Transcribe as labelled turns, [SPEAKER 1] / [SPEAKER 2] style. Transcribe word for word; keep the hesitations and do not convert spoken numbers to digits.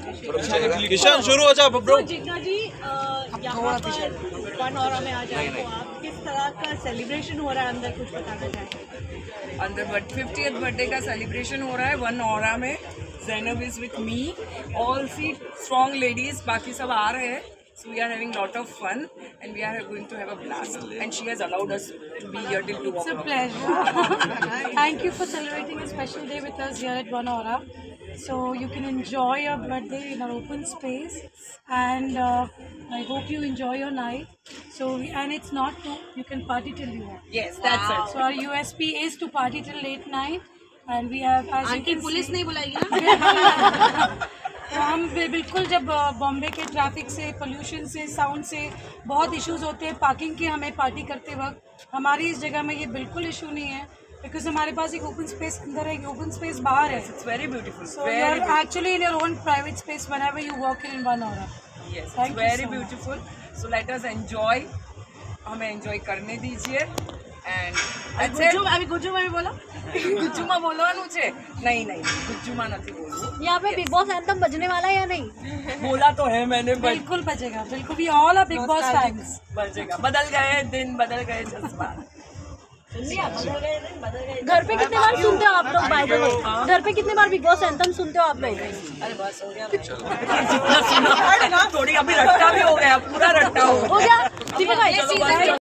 [SPEAKER 1] किशन शुरू हो जा ब्रो।
[SPEAKER 2] जिग्ना जी यहाँ पर वन ऑरा में आ जाए तो आप किस तरह का सेलिब्रेशन हो रहा है अंदर, कुछ बताना चाहेंगे?
[SPEAKER 3] अंदर फिफ्टियथ बर्थडे का सेलिब्रेशन हो रहा है वन ऑरा में। Zainab is with me, all these strong ladies, बाकी सब आ रहे हैं। So we are having lot of fun and we are going to have a blast. And she has allowed us to be here till two o'clock.
[SPEAKER 4] It's a pleasure. Thank you for celebrating a special day with us here at One Aura. So you can enjoy your birthday in our open space, and uh, I hope you enjoy your night. So and it's not to, you can party till you want.
[SPEAKER 3] Yes, that's wow. it.
[SPEAKER 4] So our U S P is to party till late night, and we have as you can
[SPEAKER 2] police
[SPEAKER 4] see,
[SPEAKER 2] नहीं बुलाएगी ना?
[SPEAKER 4] तो हम बिल्कुल जब बॉम्बे के traffic से, pollution से, sound से बहुत इश्यूज होते हैं पार्किंग के, हमें पार्टी करते वक्त हमारी इस जगह में ये बिल्कुल इशू नहीं है, बिकॉज हमारे पास एक ओपन स्पेस अंदर है, ओपन स्पेस बाहर है।
[SPEAKER 3] It's very beautiful.
[SPEAKER 4] So you are actually in your own private space whenever you walk in in One Aura.
[SPEAKER 3] Yes,
[SPEAKER 4] Thank
[SPEAKER 3] it's
[SPEAKER 4] you
[SPEAKER 3] very
[SPEAKER 4] so
[SPEAKER 3] beautiful. So let us enjoy. हमें enjoy करने दीजिए. And that's it.
[SPEAKER 2] अभी गुज्जू में बोला
[SPEAKER 3] गुज्जुमा बोलવાનું છે? नहीं नहीं गुज्जुमा નથી बोलવું।
[SPEAKER 2] यहाँ पे बिग बॉस एंथम बजने वाला है या नहीं?
[SPEAKER 3] बोला तो है मैंने,
[SPEAKER 4] बिल्कुल बजेगा, बिल्कुल। We all are Big Boss fans.
[SPEAKER 3] बजेगा। बदल गए दिन, बदल गए जज्बात।
[SPEAKER 2] घर पे कितने बार सुनते हो आप लोग? बाय द वे, घर पे कितने बार बिग बॉस एंथम सुनते हो आप लोग?
[SPEAKER 3] अरे बस हो गया, जितना सुना थोड़ी अभी रट्टा भी हो गया, पूरा रट्टा हो
[SPEAKER 2] गया।